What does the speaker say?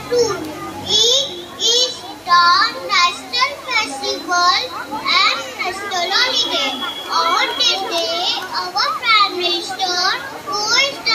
tour. It is the national festival and national holiday. On this day, our Prime Minister, who is